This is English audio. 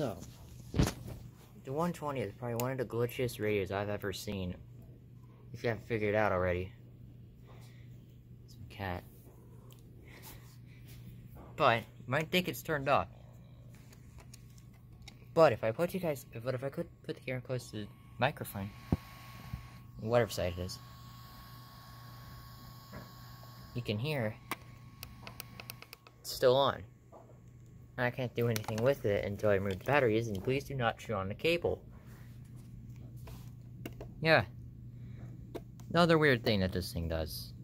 So, the 120 is probably one of the glitchiest radios I've ever seen. If you haven't figured it out already. It's a cat. But, you might think it's turned off. But if I put if I could put the camera close to the microphone, whatever side it is, you can hear it's still on. I can't do anything with it until I remove the batteries, and please do not chew on the cable. Yeah. Another weird thing that this thing does.